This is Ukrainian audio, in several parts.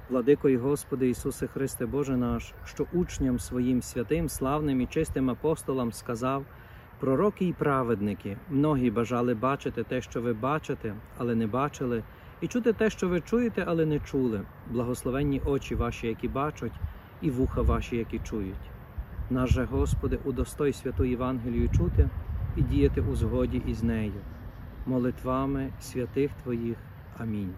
Владико і Господи Ісусе Христе Боже наш, що учням своїм святим, славним і чистим апостолам сказав: пророки і праведники, многі бажали бачити те, що ви бачите, але не бачили, і чути те, що ви чуєте, але не чули. Благословенні очі ваші, які бачать, і вуха ваші, які чують. Наш же, Господи, удостой святу Євангелію чути і діяти у згоді із нею. Молитвами святих Твоїх. Амінь.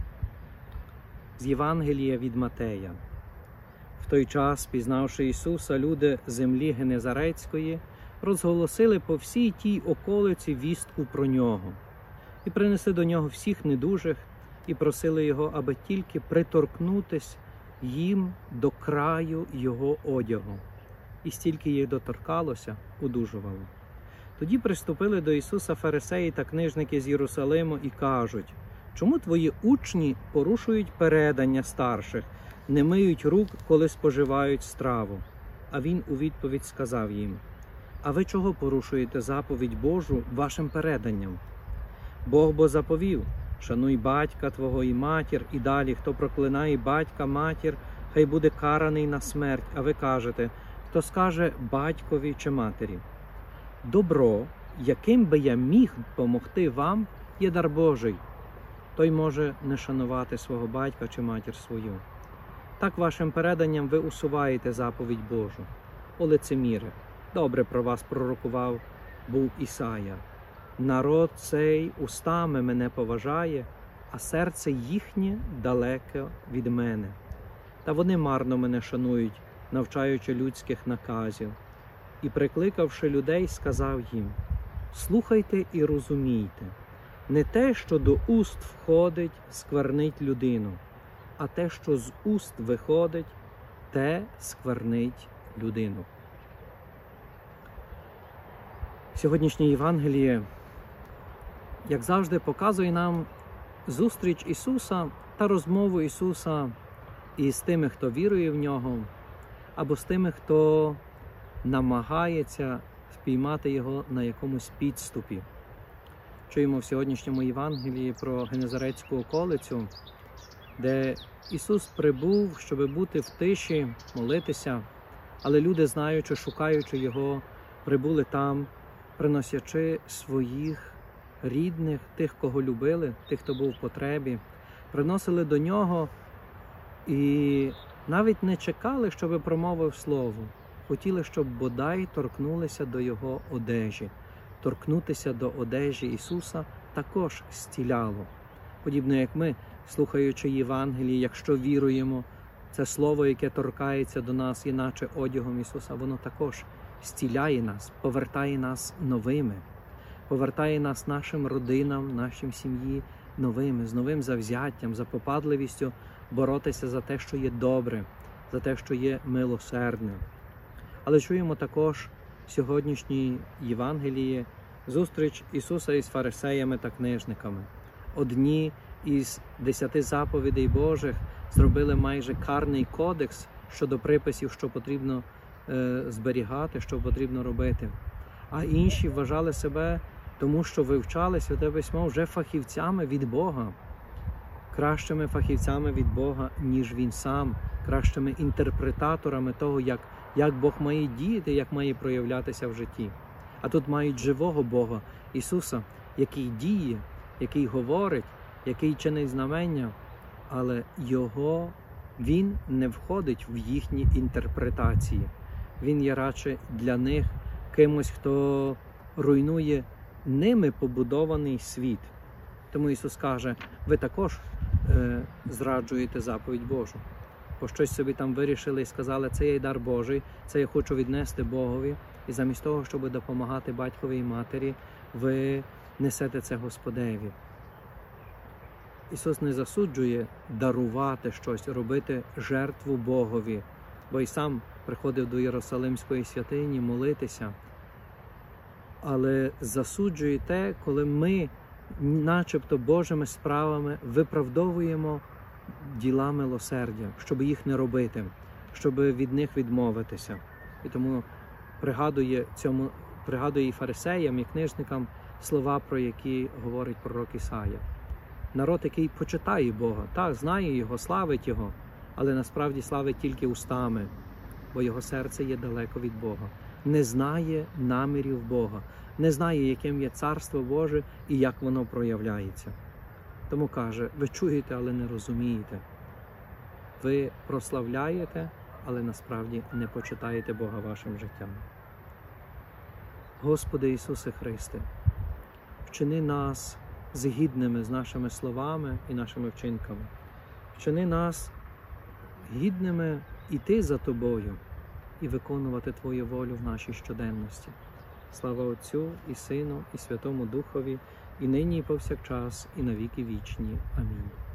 З Євангелія від Матея. В той час, пізнавши Ісуса, люди землі Генезарецької розголосили по всій тій околиці вістку про Нього. І принесли до Нього всіх недужих, і просили Його, аби тільки приторкнутись їм до краю Його одягу. І стільки їх доторкалося, одужувало. Тоді приступили до Ісуса фарисеї та книжники з Єрусалиму і кажуть: чому твої учні порушують передання старших, не миють рук, коли споживають страву? А він у відповідь сказав їм: а ви чого порушуєте заповідь Божу вашим переданням? Бог бо заповів: шануй батька твого і матір, і далі, хто проклинає батька, матір, хай буде караний на смерть. А ви кажете: хто скаже батькові чи матері? Добро, яким би я міг помогти вам, є дар Божий. Той може не шанувати свого батька чи матір свою. Так вашим переданням ви усуваєте заповідь Божу. О лицеміре, добре про вас пророкував був Ісая: народ цей устами мене поважає, а серце їхнє далеко від мене. Та вони марно мене шанують, навчаючи людських наказів. І, прикликавши людей, сказав їм: слухайте і розумійте. Не те, що до уст входить, сквернить людину, а те, що з уст виходить, те сквернить людину. Сьогоднішнє Євангеліє, як завжди, показує нам зустріч Ісуса та розмову Ісуса із тими, хто вірує в Нього, або з тими, хто намагається спіймати Його на якомусь підступі. Чуємо в сьогоднішньому Євангелії про Генезарецьку околицю, де Ісус прибув, щоб бути в тиші, молитися, але люди, знаючи, шукаючи Його, прибули там, приносячи своїх рідних, тих, кого любили, тих, хто був в потребі, приносили до Нього і навіть не чекали, щоб промовив слово. Хотіли, щоб бодай торкнулися до Його одежі. Торкнутися до одежі Ісуса також зціляло. Подібно як ми, слухаючи Євангелії, якщо віруємо, це слово, яке торкається до нас, іначе одягом Ісуса, воно також зціляє нас, повертає нас новими, повертає нас нашим родинам, нашим сім'ї новими, з новим завзяттям, запопадливістю боротися за те, що є добре, за те, що є милосердне. Але чуємо також в сьогоднішній Євангелії зустріч Ісуса із фарисеями та книжниками. Одні із 10 заповідей Божих зробили майже карний кодекс щодо приписів, що потрібно зберігати, що потрібно робити. А інші вважали себе, тому що вивчали Святе Письмо, вже фахівцями від Бога. Кращими фахівцями від Бога, ніж Він сам, кращими інтерпретаторами того, як Бог має діяти, як має проявлятися в житті. А тут мають живого Бога, Ісуса, який діє, який говорить, який чинить знамення, але Він не входить в їхні інтерпретації. Він є радше для них кимось, хто руйнує ними побудований світ. Тому Ісус каже: ви також зраджуєте заповідь Божу. Бо щось собі там вирішили і сказали: це є дар Божий, це я хочу віднести Богові. І замість того, щоб допомагати батькові і матері, ви несете це Господеві. Ісус не засуджує дарувати щось, робити жертву Богові, бо й сам приходив до Єрусалимської святині молитися. Але засуджує те, коли ми, начебто Божими справами, виправдовуємо діла милосердя, щоб їх не робити, щоб від них відмовитися. І тому пригадує і фарисеям, і книжникам слова, про які говорить пророк Ісая. Народ, який почитає Бога, так, знає Його, славить Його, але насправді славить тільки устами, бо його серце є далеко від Бога. Не знає намірів Бога, не знає, яким є Царство Боже і як воно проявляється. Тому каже, ви чуєте, але не розумієте. Ви прославляєте, але насправді не почитаєте Бога вашим життям. Господи Ісусе Христе, вчини нас згідними з нашими словами і нашими вчинками. Вчини нас гідними іти за Тобою і виконувати Твою волю в нашій щоденності. Слава Отцю і Сину, і Святому Духові, і нині, і повсякчас, і на віки вічні. Амінь.